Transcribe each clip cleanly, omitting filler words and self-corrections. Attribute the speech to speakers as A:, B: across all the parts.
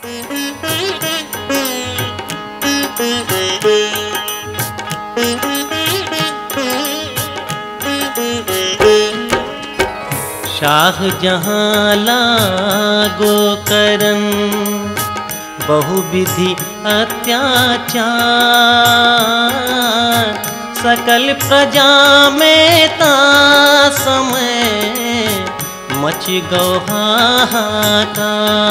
A: शाहजहां लागो करन बहुविधि अत्याचार, सकल प्रजा में ता समय मच गो हाहाकार।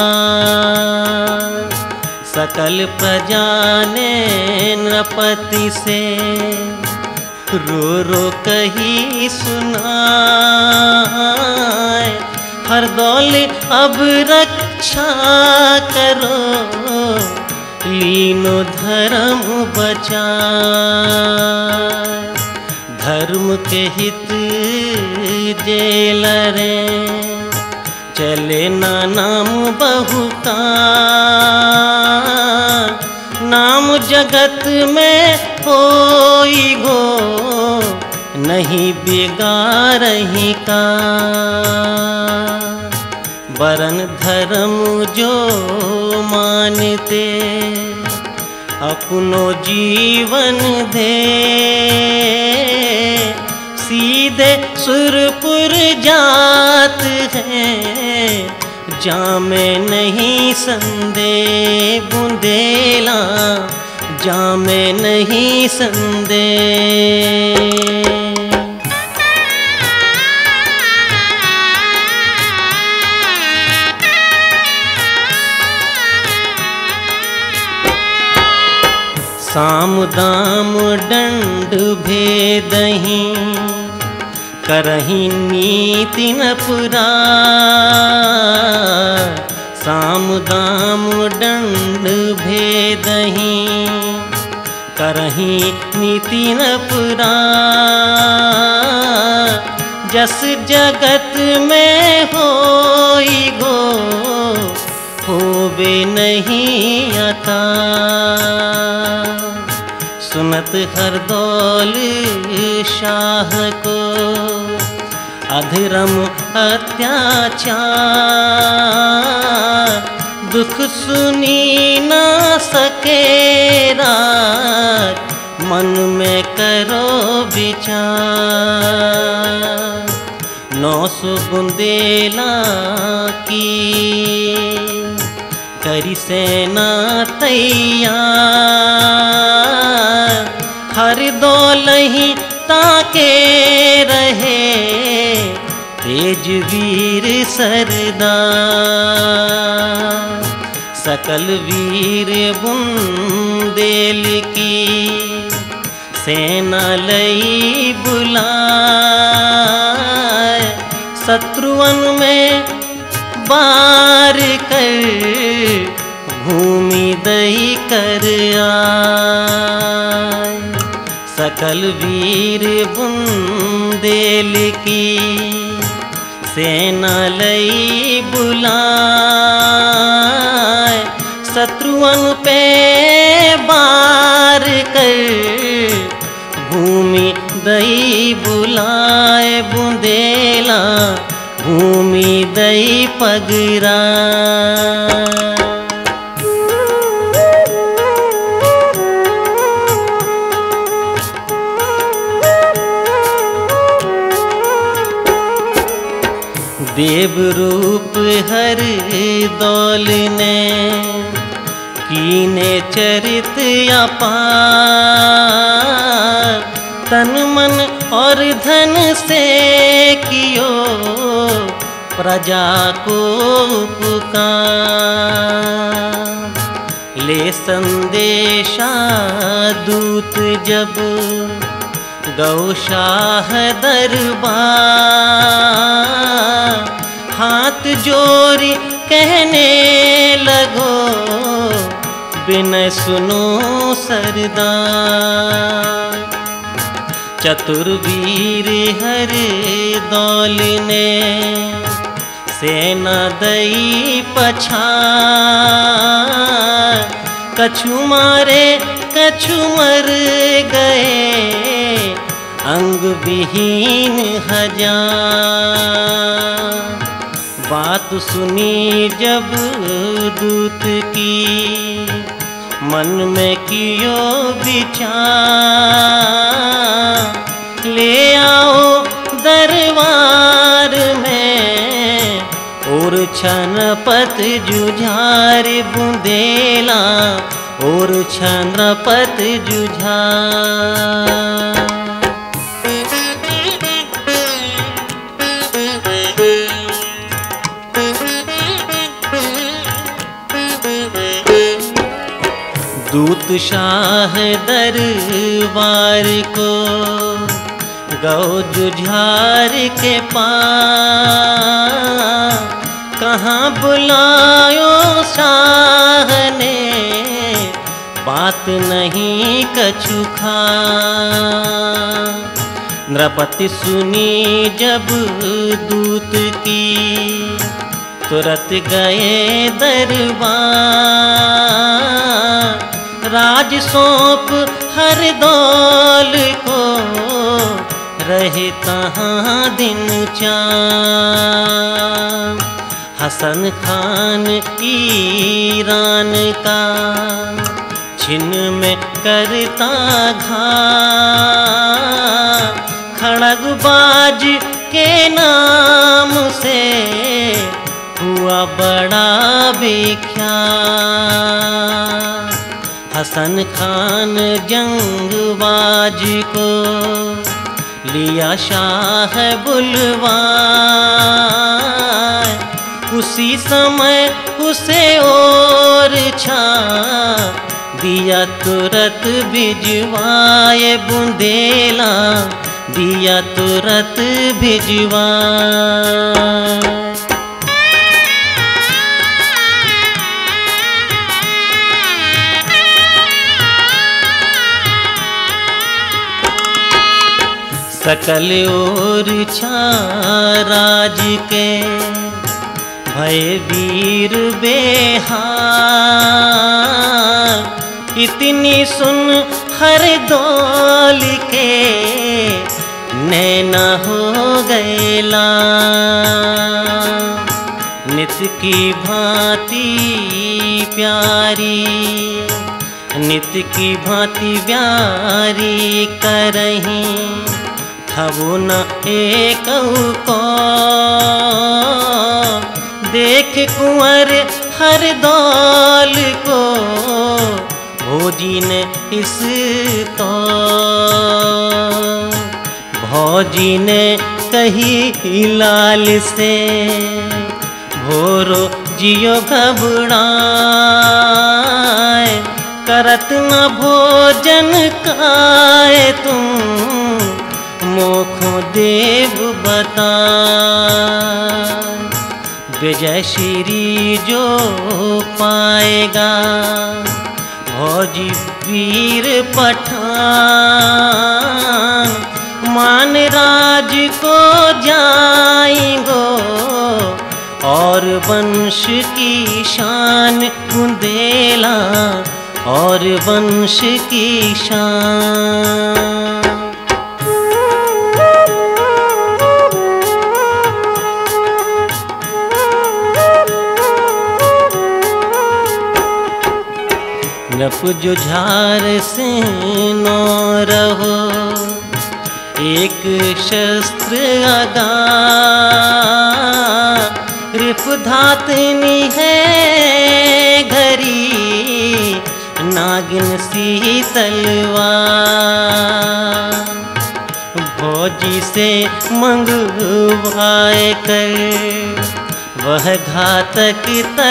A: सकल प्रजा ने नृपति से रो रो कही सुनाए, हर दौल अब रक्षा करो, लीनो धर्म बचाए। धर्म के हित जेलरे चले ना नाम बहु का, नाम जगत में कोई गो नहीं बिगाड़ही का। वरन धर्म जो मानते अपनो जीवन दे, सीधे सुरपुर जात है जामे नहीं संदेह। बुंदेला जामे नहीं संदेह। साम दाम दंड भेदही करही नीति न पुरा। साम दाम दंड भेदही करही नीति न पुरा। जस जगत में होई गो होवे नहीं आता। सुनत हर दौल शाह को अधर्म अत्याचार, दुख सुनी ना सके रात मन में करो विचार। 900 बुंदेला की करी सेना तैयार, हर दौल ही ताके रहे तेज वीर सरदार। सकल वीर बुंदेल की सेना लई बुलाए, शत्रुअन में बार कर भूमि दई कर आए। सकल वीर बुंदेल की सेना लई बुलाए, शत्रुअन पे बार कर भूमि दई बुलाए। बुंदेला भूमि दई पगरा। देव रूप हर दौल ने कीने चरित अपार। तन मन और धन से कियो प्रजा को पुकार। ले संदेशा दूत जब गौशाह दरबार, हाथ जोड़ी कहने लगो बिनय सुनो सरदार। चतुर्वीर हर दौल ने सेना दई पछाड़, कछु मारे कछु मर गए अंग विहीन हजार। बात सुनी जब दूत की, मन में कियो विचार, ले आओ दरबार में और छनपत जुझार बुंदेला और छनपत जुझार। दूत शाह दरबार को गौ जुझार के पास, कहाँ बुलायो शाह ने बात नहीं कछु खास। नृपति सुनी जब दूत की, तुरत गए दरबार, राज सौंप हर दौल को रहे तहाँ दिन चार। हसन खान ईरान का छिन में करता घात, खड़गबाज के नाम से हुआ बड़ा विख्यात। हसन खान जंगबाज को लिया शाह बुलवाए, उसी समय उसे और छा दिया तुरत भिजवाए बुंदेला, दिया तुरत भिजवाए। सकल और राज के भय वीर बेहाल, इतनी सुन हर दौल के नैना हो गए लाल। नित की भांति प्यारी, नित की भांति प्यारी करहीं, खबो न एक को देख कुंवर हर दौल को, भोजी ने इस तो भौजी ने कही लाल से, भोरो जियो घबराए, करत न भोजन खाए तुम, मोखो देव बता। विजय श्री जो पाएगा भौजी वीर पठान, मान राज को जाएंगो और वंश की शान बुंदेला और वंश की शान। नप जुझार से नो रहो, एक शस्त्र आगा, रिप धातनी है घरी, नागिन सी तलवार। भौजी से मंगवाए कर वह घातक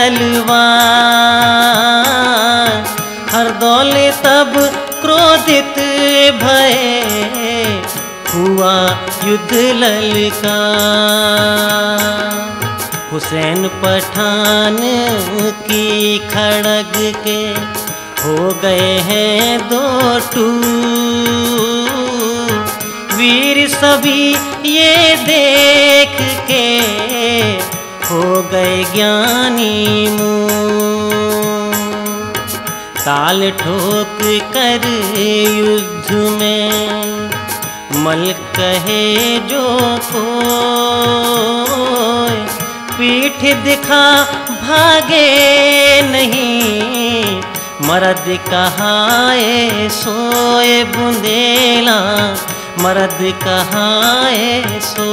A: तलवार, हर दौले तब क्रोधित भये, हुआ युद्ध ललकार। हुसैन पठान की खड़ग के हो गए हैं दो टूट, वीर सभी ये देख के हो गए ज्ञानी मूक। ताल ठोक कर युद्ध में मल कहे जो कोई, पीठ दिखा भागे नहीं, मर्द कहाए सोए बुंदेला, मर्द कहाए सो।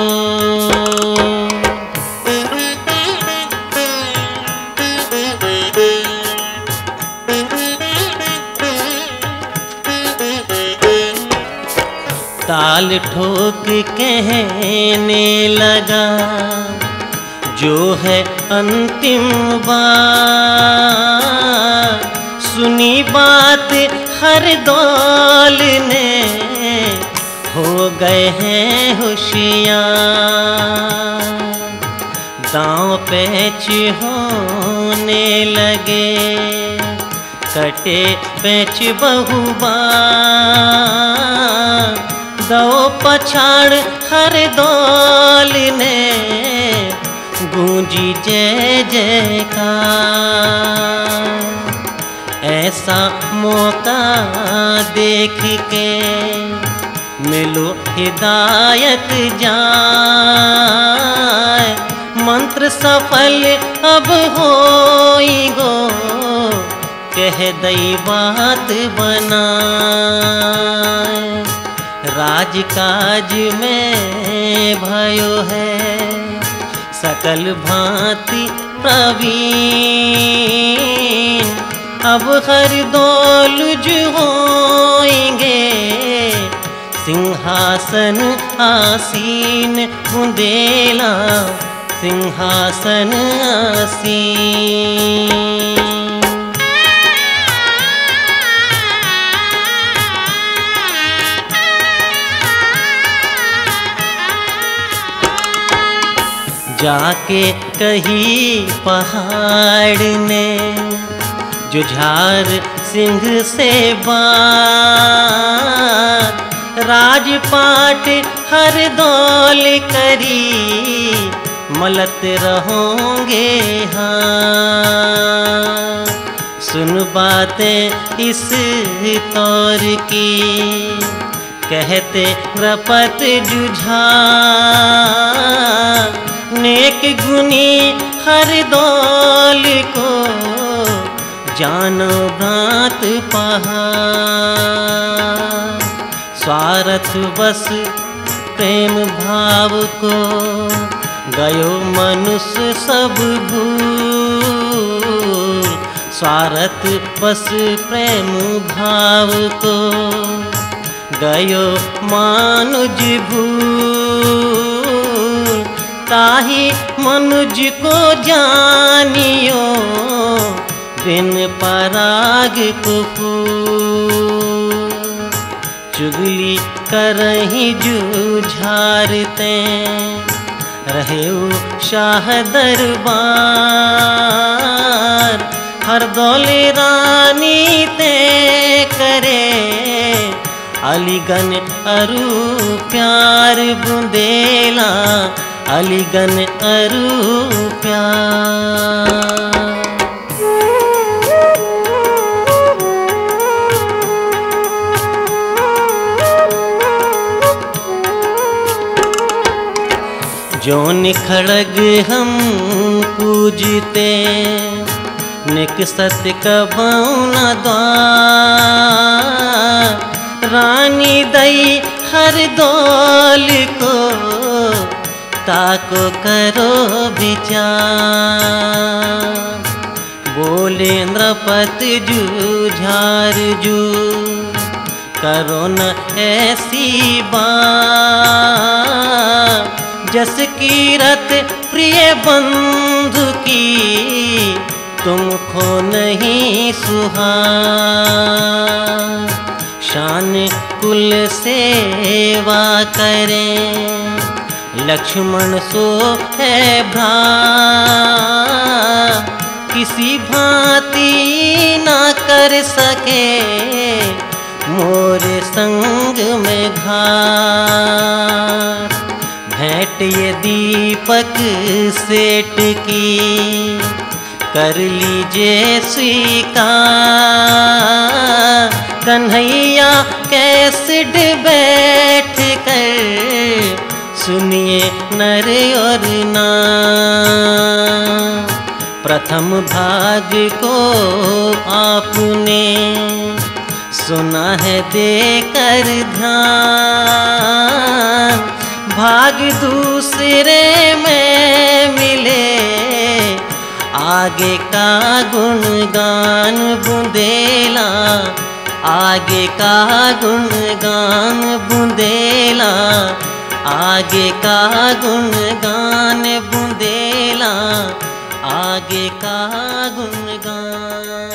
A: ताल ठोक कहने लगा जो है अंतिम बार, सुनी बात हर दौल ने हो गए हैं होशियार। दांव पैच होने लगे कटे पैच बहुबार, दो पछाड़ हर दौल ने गूंजी जय जयकार। ऐसा मौका देख के मिलो हिदायत जाए, मंत्र सफल अब होई गो, कह दई बात बनाए। राजकाज में भयो है सकल भांति प्रवीण, अब हर दौलुज होएंगे सिंहासन आसीन, बुंदेला सिंहासन आसीन। जाके कही पहाड़ ने जुझार सिंह से बात, राजपाट हर दौल करी मलत रहोगे हाँ। सुन बातें इस तौर की कहते रपत जुझार, नेक गुनी हर दौल को जानो भ्रात पहाड़। स्वार्थ बस प्रेम भाव को गयो मनुष्य सब भूल, स्वार्थ बस प्रेम भाव को गयो मानुज भूल। ताही मनुज को जानियो बिन पराग कुफूल, चुगली करही जुझारते रहे शाह दरबार। हर दौले रानी ते करे अलीगन अरु प्यार, बुंदेला अलीगन अरु प्यार। जो निखड़ग हम पूजते निकसत कबहु न द्वार, रानी दई हर दौल को ताको करो विचार। बोले नृपति जुझार जू करो न ऐसी बात, जस कीरत प्रिय बंधु की तुमको नहीं सुहार। शान कुल सेवा करें लक्ष्मण सो है भ्रात, किसी भांति ना कर सके मोर संग में घात। भेंट ये दीपक सेठ की कर लीजिए स्वीकार, कन्हैया कैसिड बैठ कर सुनिए नर और नारी, प्रथम भाग को आपने सुना है देकर ध्यान, भाग दूसरे में मिले आगे का गुणगान बुंदेला, आगे का गुणगान बुंदेला, आगे का गुणगान बुंदेला, आगे का गुणगान।